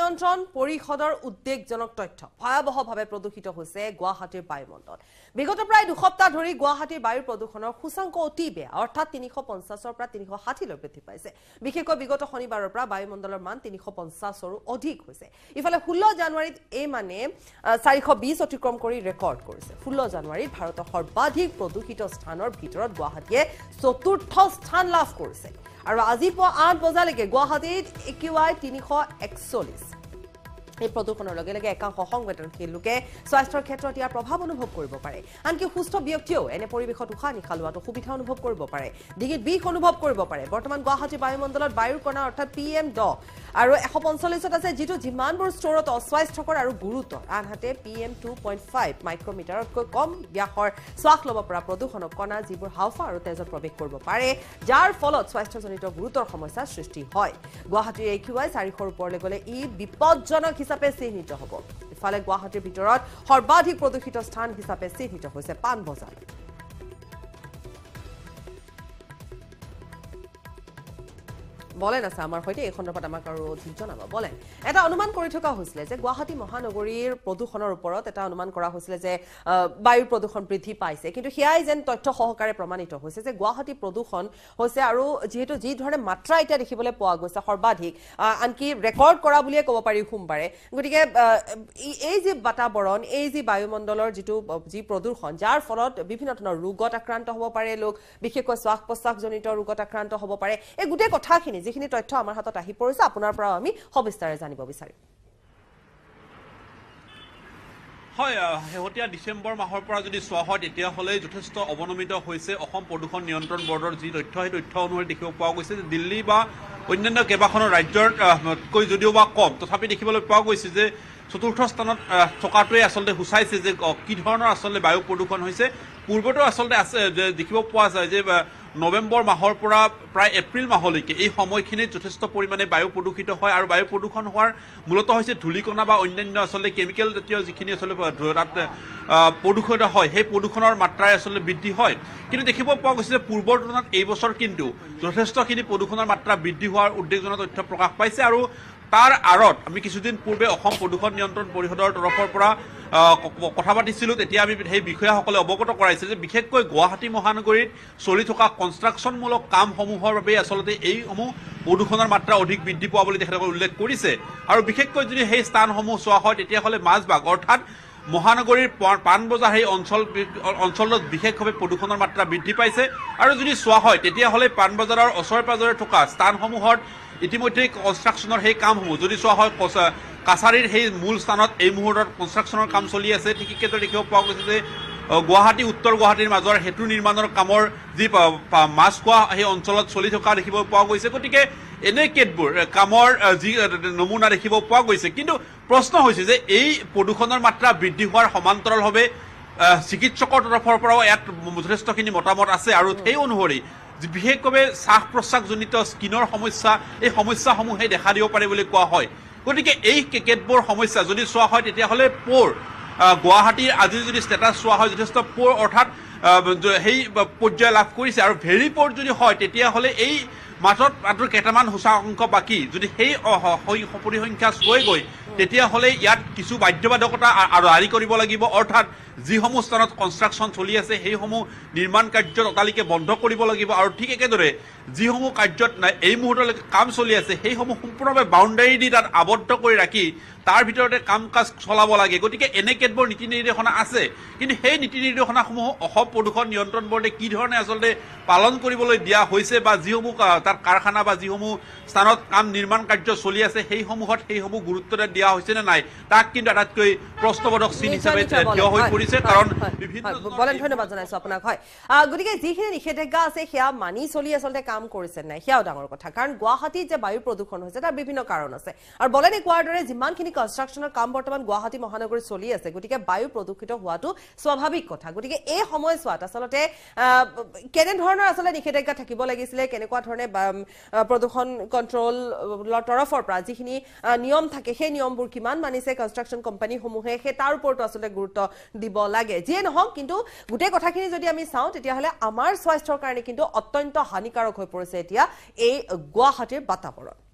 নিয়ন্ত্ৰণ পৰিষদৰ উদ্বেগজনক তথ্য ভয়াবহভাৱে প্ৰদূষিত হৈছে গুৱাহাটীৰ বায়ুমণ্ডল বিগত প্ৰায় দুসপ্তাহ ধৰি গুৱাহাটীৰ বায়ু প্ৰদূষণৰ সূচাংক অতি বেয়া অৰ্থাৎ 350 পৰা 360 লৈ বৃদ্ধি পাইছে বিশেষকৈ বিগত শনিবাৰৰ পৰা বায়ুমণ্ডলৰ মান 350 ৰো অধিক হৈছে ইফালে 16 জানুৱাৰীত এই মানে 420 অতিক্ৰম কৰি ৰেকৰ্ড কৰিছে 16 জানুৱাৰীত ভাৰতৰ সৰ্বাধিক প্ৰদূষিত স্থানৰ ভিতৰত গুৱাহাটীয়ে চতুৰ্থ স্থান লাভ কৰিছে আৰু আজি পুৱা 8 বজালৈকে গুৱাহাটীত AQI 341 এই প্ৰদূষণৰ লগে লগে একাংশ সংবেদনশীল লোকে স্বাস্থ্যৰ ক্ষেত্ৰত ইয়াৰ প্ৰভাৱ অনুভৱ কৰিব পাৰে আনকি সুস্থ ব্যক্তিও এনে পৰিৱেশত উশাহ নিশাহ লোৱাটো সুবিধা অনুভৱ কৰিব পাৰে ডিঙিত বিষ অনুভৱ কৰিব পাৰে বৰ্তমান গুৱাহাটীৰ বায়ুমণ্ডলত বায়ুৰ কণা অৰ্থাৎ PM10 আৰু 145 আছে যিটো যিমানবোৰ স্তৰত অস্বাস্থ্যকৰ আৰু গুৰুতৰ আনহাতে PM2.5 মাইক্ৰমিটাৰতকৈ কম ব্যাসৰ শ্বাস ল'ব পৰা প্ৰদূষণক কণা যিবোৰ হাওফা আৰু তেজত প্ৰৱেশ কৰিব পাৰে যাৰ ফলত স্বাস্থ্যজনিত গুৰুতৰ সমস্যাৰ সৃষ্টি হয় গুৱাহাটীৰ AQI 400 ৰ ওপৰলৈ গ'লে ই বিপদজনক হিচাপে চিহ্নিত হ'ব ইফালে গুৱাহাটীৰ ভিতৰত সৰ্বাধিক প্ৰদূষিত স্থান হিচাপে চিহ্নিত হৈছে পাণবজাৰ বলেন আছে আমাৰ হৈতে এই খণ্ডত আমাক আৰু অধিক জনাব বলেন এটা অনুমান কৰি থকা হৈছিল যে গুৱাহাটী মহানগৰীৰ প্ৰদূষণৰ ওপৰত এটা অনুমান কৰা হৈছিল যে বায়ু প্ৰদূষণ বৃদ্ধি পাইছে কিন্তু হিয়াই যেন তথ্য সহকাৰে প্ৰমাণিত হৈছে যে গুৱাহাটী প্ৰদূষণ হৈছে আৰু যেহেতু যি ধৰণে মাত্ৰা এটা দেখিবলৈ পোৱা গৈছে সৰ্বাধিক আনকি ৰেকৰ্ড কৰা বুলিয়ে ক'ব পাৰি সোমবাৰে গতিকে এই যে বাতাবৰণ এই যে বায়ুমণ্ডলৰ যি প্ৰদূষণ যাৰ ফলত বিভিন্ন ধৰণৰ ৰোগত আক্ৰান্ত হ'ব পাৰে লোক বিশেষকৈ শ্বাস প্ৰশ্বাসজনিত ৰোগত আক্ৰান্ত হ'ব পাৰে এই গোটেই কথাখিনি যিখিনি তথ্য আমাৰ হাতত আহি পৰিছে আপোনাৰ পৰা আমি সবিস্তাৰে জানিব বিচাৰিম হয় হেহতিয়া ডিসেম্বৰ মাহৰ পৰা যদি সোৱা হয় তেতিয়া হলে যথেষ্ট অৱনমিত হৈছে অসম প্ৰদূষণ নিয়ন্ত্ৰণ বৰ্ডৰ যি তথ্য সেই তথ্য অনুসৰি দেখিব পোৱা গৈছে যে দিল্লী বা অন্যান্য কেইবাখনো ৰাজ্যৰ কৈ যদিও বা কম তথাপি দেখিবলৈ পোৱা গৈছে যে চতুৰ্থ স্থানত থকাটোৱে আসলে হুচাইছে যে কি ধৰণৰ আসলে বায়ু প্ৰদূষণ হৈছে পূৰ্বটো আসলে আছে দেখিব পোৱা যায় যে নৱেম্বৰ মাহৰ পৰা প্ৰায় এপ্ৰিল মাহলৈকে এই সময়খিনিত যথেষ্ট পৰিমাণে বায়ু প্ৰদূষিত হয় আৰু বায়ু প্ৰদূষণ হোৱাৰ মূলত হৈছে ধূলিকণা বা অন্যান্য আসলে কেমিকেল জাতীয় যিখিনি আসলে তাত প্ৰদূষিত হয় সেই প্ৰদূষণৰ মাত্ৰাই আসলে বৃদ্ধি হয় কিন্তু দেখিব পোৱা গৈছে যে পূৰ্বৰ তুলনাত এই বছৰ কিন্তু যথেষ্টখিনি প্ৰদূষণৰ মাত্ৰা বৃদ্ধি হোৱাৰ উদ্বেগজনক তথ্য প্ৰকাশ পাইছে আৰু তাৰ আঁৰত আমি কিছুদিন পূৰ্বে অসম প্ৰদূষণ নিয়ন্ত্ৰণ পৰিষদৰ তৰফৰ পৰা কথা পাতিছিলোঁ তেতিয়া আমি সেই বিষয়াসকলে অৱগত কৰাইছে যে বিশেষকৈ গুৱাহাটী মহানগৰীত চলি থকা কনষ্ট্ৰাকশ্যনমূলক কামসমূহৰ বাবে আচলতে এইসমূহ প্ৰদূষণৰ মাত্ৰা অধিক বৃদ্ধি পোৱা বুলি তেখেতসকলে উল্লেখ কৰিছে আৰু বিশেষকৈ যদি সেই স্থানসমূহ চোৱা হয় তেতিয়াহ'লে মাজবাগ অৰ্থাৎ মহানগৰীৰ পাণবজাৰ সেই অঞ্চলত বিশেষভাৱে প্ৰদূষণৰ মাত্ৰা বৃদ্ধি পাইছে আৰু যদি চোৱা হয় তেতিয়াহ'লে পাণবজাৰৰ ওচৰে পাজৰে থকা স্থানসমূহত ইতিমধ্যে কনষ্ট্ৰাকশ্যনৰ সেই কামসমূহ যদি চোৱা হয় কাছাৰীৰ সেই মূল স্থানত এই মুহূৰ্তত কনষ্ট্ৰাকশ্যনৰ কাম চলি আছে ঠিক একেদৰে দেখিব পোৱা গৈছে যে গুৱাহাটী উত্তৰ গুৱাহাটীৰ মাজৰ সেতু নিৰ্মাণৰ কামৰ যি মাছখোৱা সেই অঞ্চলত চলি থকা দেখিব পোৱা গৈছে গতিকে এনে কেতবোৰ কামৰ যি নমুনা দেখিব পোৱা গৈছে কিন্তু প্ৰশ্ন হৈছে যে এই প্ৰদূষণৰ মাত্ৰা বৃদ্ধি হোৱাৰ সমান্তৰালভাৱে চিকিৎসকৰ তৰফৰ পৰাও ইয়াত যথেষ্টখিনি মতামত আছে আৰু সেই অনুসৰি বিশেষভাৱে শ্বাস প্ৰশ্বাসজনিত স্কিনৰ সমস্যা এই সমস্যাসমূহে দেখা দিব পাৰে বুলি কোৱা হয় গতিকে এই কেতবোৰ সমস্যা যদি চোৱা হয় তেতিয়াহ'লে গুৱাহাটীৰ আজি যদি ষ্টেটাছ চোৱা হয় যথেষ্ট অৰ্থাৎ সেই পৰ্যায় লাভ কৰিছে আৰু ভেৰি প'ৰ যদি হয় তেতিয়াহ'লে এই মাত্ৰ কেইটামান সূচাংক বাকী যদি সেই পৰিসংখ্যা চৈ গৈ তেতিয়াহ'লে ইয়াত কিছু বাধ্যবাধকতা আৰু জাৰি কৰিব লাগিব অৰ্থাৎ যিসমূহ স্থানত কনষ্ট্ৰাকশ্যন চলি আছে সেইসমূহ নিৰ্মাণ কাৰ্যত অতালিকে বন্ধ কৰিব লাগিব আৰু ঠিক একেদৰে যিসমূহ কাৰ্যত এই মুহূৰ্তলৈকে কাম চলি আছে সেইসমূহ সম্পূৰ্ণভাৱে বাউণ্ডাৰী দি তাত আবদ্ধ কৰি ৰাখি তাৰ ভিতৰতে কাম কাজ চলাব লাগে গতিকে এনে কেতবোৰ নীতি নিৰ্দেশনা আছে কিন্তু সেই নীতি নিৰ্দেশনাসমূহ অসম প্ৰদূষণ নিয়ন্ত্ৰণ বৰ্ডে কি ধৰণে আচলতে পালন কৰিবলৈ দিয়া হৈছে বা যিসমূহ তাত কাৰখানা বা যিসমূহ স্থানত কাম নিৰ্মাণ কাৰ্য চলি আছে সেইসমূহত সেইসমূহ গুৰুত্ব দিয়া হৈছে নে নাই তাক কিন্তু আটাইতকৈ প্ৰশ্নবোধক চিন হিচাপে থিয় হৈ পৰিছে কাৰণ বিভিন্ন ধন্যবাদ জনাইছো আপোনাক হয় গতিকে যিখিনি নিষেধাজ্ঞা আছে সেয়া মানি চলি আচলতে কাম কৰিছে নাই সেয়াও ডাঙৰ কথা কাৰণ গুৱাহাটীত যে বায়ু প্ৰদূষণ হৈছে তাৰ বিভিন্ন কাৰণ আছে আৰু বলেনে কোৱাৰ দৰে যিমানখিনি কনষ্ট্ৰাকশ্যনৰ কাম বৰ্তমান গুৱাহাটী মহানগৰীত চলি আছে গতিকে বায়ু প্ৰদূষিত হোৱাটো স্বাভাৱিক কথা গতিকে এই সময়ছোৱাত আচলতে কেনেধৰণৰ আচলতে নিষেধাজ্ঞা থাকিব লাগিছিলে কেনেকুৱা ধৰণে প্ৰদূষণ কণ্ট্ৰলৰ তৰফৰ পৰা যিখিনি নিয়ম থাকে সেই নিয়মবোৰ কিমান মানিছে কনষ্ট্ৰাকশ্যন কোম্পানীসমূহে সেই তাৰ ওপৰতো আচলতে গুৰুত্ব দিব লাগে যিয়ে নহওক কিন্তু গোটেই কথাখিনি যদি আমি চাওঁ তেতিয়াহ'লে আমাৰ স্বাস্থ্যৰ কাৰণে কিন্তু অত্যন্ত হানিকাৰক হৈ পৰিছে এতিয়া এই গুৱাহাটীৰ বাতাবৰণ